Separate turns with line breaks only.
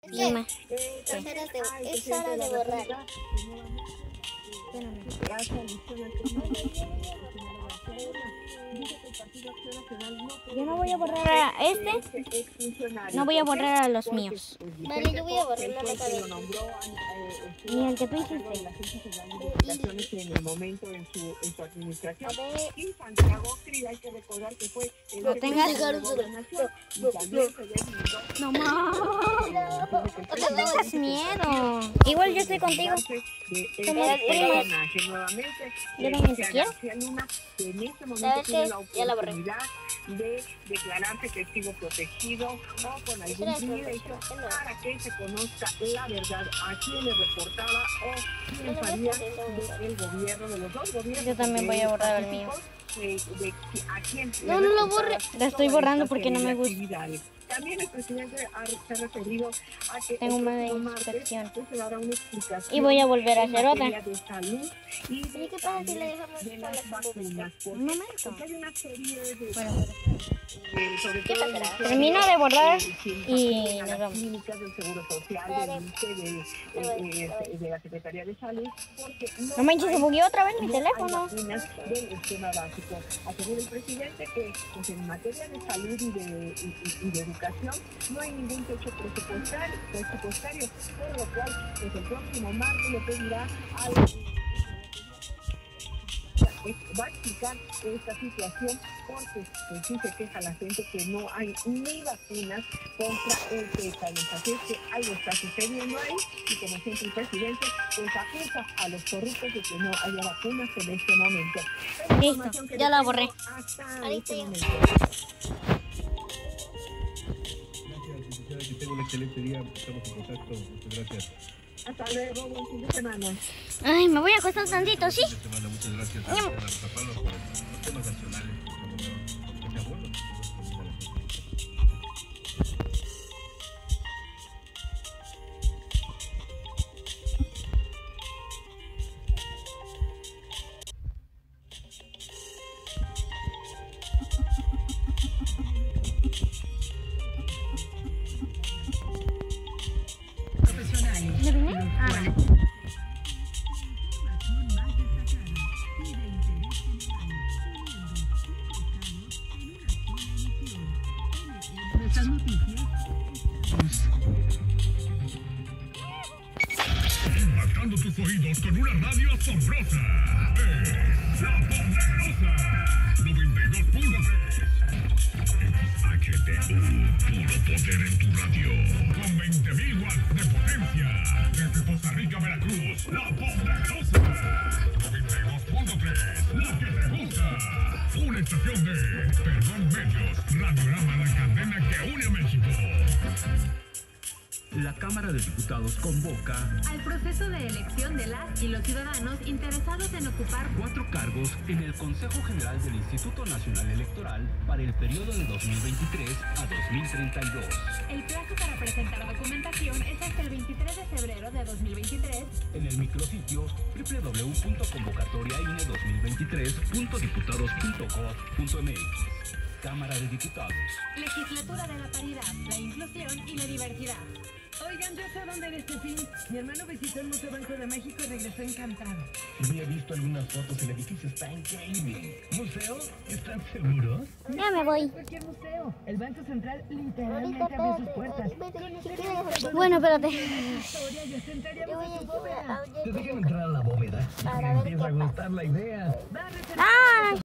Dime.
Es hora de borrar.
Yo no voy a borrar a este. No voy a borrar a los míos.
Vale, yo voy a borrar la nota de
Ni el que tú hiciste.
En el momento en su administración.
A ver.
Y Santiago Krill, hay que recordar que fue el
No tengas No más. Miedo. Igual yo estoy contigo. Somos primas. Yo también te quiero.
En este momento
¿Sabes
tiene
qué?
la
Ya la borré.
oportunidad de declararse testigo protegido o con algún privilegio para que se conozca la verdad a quién le reportaba o quién salía del gobierno, de los dos gobiernos.
Yo también voy a borrar el mío.
A quién
No, no lo borre.
La estoy borrando porque no me gusta.
También el presidente se ha referido a que
Tengo
el
una
próximo martes
inspección.
se dará una explicación
Y voy a volver a
en
hacer otra.
materia de salud y
¿Y qué pasa si le dejamos
de
para
las vacunas.
Un momento.
Porque hay una serie de sobre
¿Qué
todo
pasará?
Termino de borrar y
a
nos
las
vamos.
clínicas del Seguro Social, del INSSE, de la Secretaría de Salud, porque
No manches, se bugueó otra vez mi
no hay
teléfono.
vacunas del esquema básico. Asegura el presidente que pues, en materia de salud y de educación no hay ningún techo presupuestario, por lo cual pues, el próximo martes le pedirá al va a explicar esta situación porque pues, sí se queja la gente que no hay ni vacunas contra el tétanos. Así es que algo está sucediendo ahí y como siempre el presidente pues acusa a los corruptos de que no haya vacunas en este momento.
Listo, ya la borré.
Hasta este momento.
Gracias, que tenga un excelente día. Estamos en contacto. Muchas gracias.
Hasta luego, buen fin de semana.
Ay, me voy a acostar tantito, ¿sí?
Fin de semana, muchas gracias a Rosa Pablo por los temas nacionales. De acuerdo.
¿Ya vine? Ah, no.
Estas noticias.
Impactando tus oídos con una radio asombrosa. La Poderosa 92.3 XHTU, puro poder en tu radio. Con 20.000 watts de potencia. Desde Costa Rica, Veracruz, La Poderosa 92.3, la que te gusta. Una estación de Perdón Medios, Radiograma, la cadena que une a México.
La Cámara de Diputados convoca
Al proceso de elección de las y los ciudadanos interesados en ocupar
4 cargos en el Consejo General del Instituto Nacional Electoral para el periodo de 2023 a 2032.
El plazo para presentar documentación es hasta el 23 de febrero de 2023
En el micrositio www.convocatoriaine2023.diputados.gov.mx. Cámara de Diputados.
Legislatura de la Paridad, la Inclusión y la Diversidad.
Oigan, ya sé dónde era este fin. Mi hermano visitó el Museo Banco de México y regresó encantado.
Había visto algunas fotos, el edificio está increíble. ¿Museo? ¿Están seguros?
Ya me voy.
Cualquier museo. El Banco Central literalmente abrió sus puertas.
Bueno, espérate.
Historia y hasta entraríamos a su bóveda.
Te dejan entrar a la bóveda.
Para
Me
ver
empieza a
qué pasa.
gustar la idea.
Va a reservar
Ah.